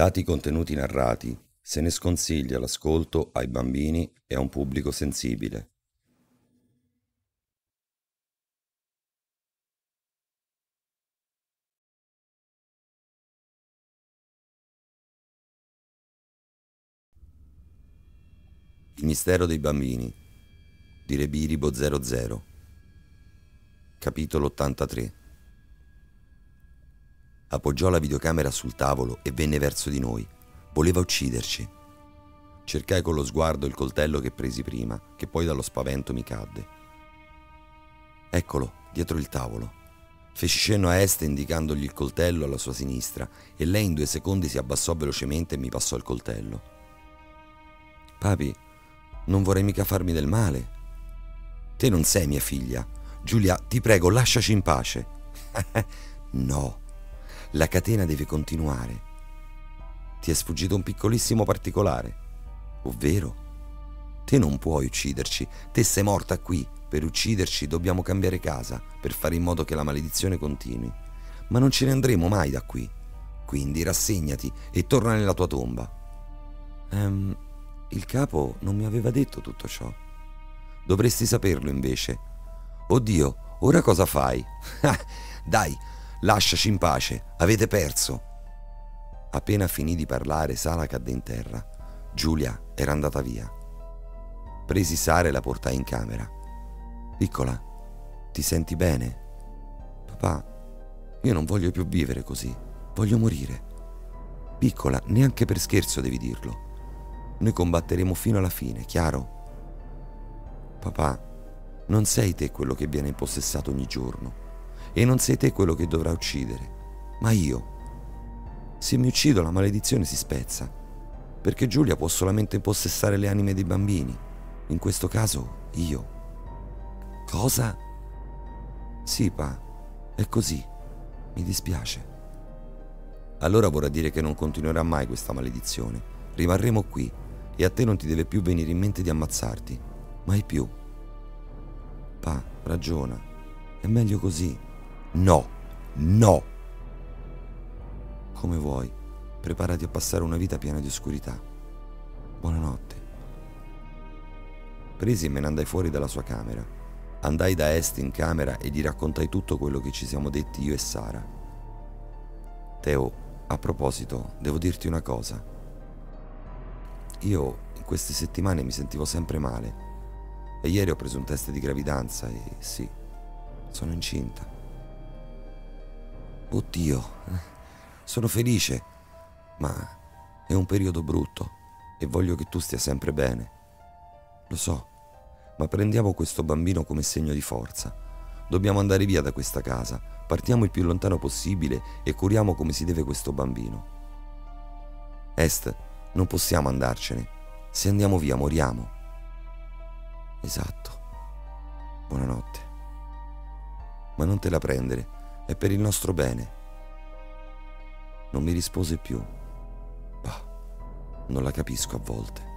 Dati i contenuti narrati, se ne sconsiglia l'ascolto ai bambini e a un pubblico sensibile. Il mistero dei bambini di Rebiribo 00. Capitolo 83. Appoggiò la videocamera sul tavolo e venne verso di noi. Voleva ucciderci. Cercai con lo sguardo il coltello che presi prima, che poi dallo spavento mi cadde. Eccolo, dietro il tavolo. Feci cenno a Este indicandogli il coltello alla sua sinistra e lei in 2 secondi si abbassò velocemente e mi passò il coltello. Papi, non vorrei mica farmi del male. Te non sei mia figlia. Giulia, ti prego, lasciaci in pace. No, la catena deve continuare. Ti è sfuggito un piccolissimo particolare, ovvero te non puoi ucciderci. Te sei morta qui. Per ucciderci dobbiamo cambiare casa, per fare in modo che la maledizione continui. Ma non ce ne andremo mai da qui. Quindi rassegnati e torna nella tua tomba. Il capo non mi aveva detto tutto ciò. Dovresti saperlo invece. Oddio, ora cosa fai? Dai, lasciaci in pace, avete perso. Appena finì di parlare, Sara cadde in terra. Giulia era andata via. Presi Sara e la portai in camera. Piccola, ti senti bene? Papà, io non voglio più vivere così, voglio morire. Piccola, neanche per scherzo devi dirlo. Noi combatteremo fino alla fine, chiaro? Papà, non sei te quello che viene impossessato ogni giorno e non sei te quello che dovrà uccidere, ma io. Se mi uccido la maledizione si spezza, perché Giulia può solamente impossessare le anime dei bambini, in questo caso io. Cosa? Sì, pa, è così, mi dispiace. Allora vorrà dire che non continuerà mai questa maledizione, rimarremo qui e a te non ti deve più venire in mente di ammazzarti, mai più. Pa, ragiona, è meglio così. No, no. Come vuoi, preparati a passare una vita piena di oscurità. Buonanotte. Presi e me ne andai fuori dalla sua camera. Andai da Est in camera e gli raccontai tutto quello che ci siamo detti io e Sara. Teo, a proposito, devo dirti una cosa. Io in queste settimane mi sentivo sempre male e ieri ho preso un test di gravidanza e sì, sono incinta. Oddio, sono felice, ma è un periodo brutto e voglio che tu stia sempre bene. Lo so, ma prendiamo questo bambino come segno di forza. Dobbiamo andare via da questa casa, partiamo il più lontano possibile e curiamo come si deve questo bambino. Est, non possiamo andarcene. Se andiamo via moriamo. Esatto. Buonanotte. Ma non te la prendere, è per il nostro bene. Non mi rispose più. Bah, non la capisco a volte.